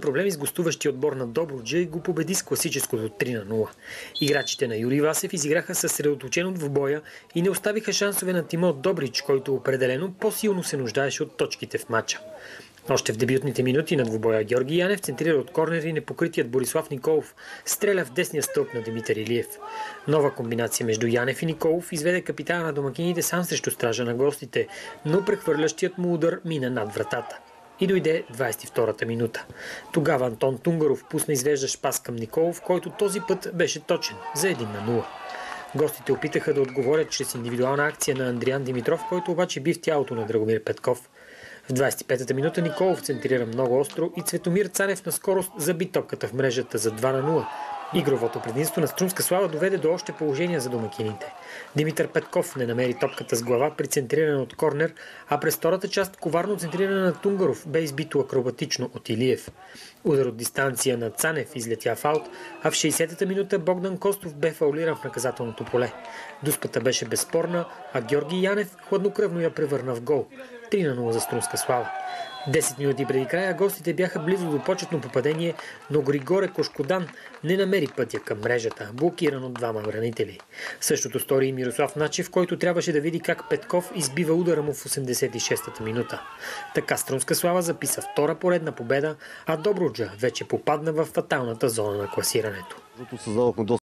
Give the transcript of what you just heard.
проблеми с гостуващия отбор на Добруджа и го победи с класическото 3-0. Играчите на Юрий Васев изиграха съсредоточено двубоя и не оставиха шансове на тима от Добрич, който определено по-силно се нуждаеше от точките в матча. Още в дебютните минути на двубоя Георги Янев центрира от корнер и непокритият Борислав Николов стреля в десния стълб на Димитър Илиев. Нова комбинация между Янев и Николов изведе капитана на домакините сам срещу стража на гостите, но прехвърлящият му удар мина над вратата. И дойде 22-та минута. Тогава Антон Тунгаров пусна извеждащ пас към Николов, който този път беше точен за 1-0. Гостите опитаха да отговорят чрез индивидуална акция на Андриан Димитров, който обаче би в тялото на Драгомир Петков. В 25-та минута Николов центрира много остро и Цветомир Цанев на скорост заби топката в мрежата за 2-0. Игровото предимство на Струмска Слава доведе до още положения за домакините. Димитър Петков не намери топката с глава при центриране от корнер, а през втората част коварно центриране на Тунгаров бе избито акробатично от Илиев. Удар от дистанция на Цанев излетя в аут, а в 60-та минута Богдан Костов бе фаулиран в наказателното поле. Дуспата беше безспорна, а Георги Янев хладнокръвно я превърна в гол. 3-0 за Струмска Слава. 10 минути преди края гостите бяха близо до почетно попадение, но Григоре Кошкодан не намери пътя към мрежата, блокиран от двама бранители. Същото стори и Мирослав Начев, който трябваше да види как Петков избива удара му в 86-та минута. Така Струмска Слава записа втора поредна победа, а Добруджа вече попадна в фаталната зона на класирането.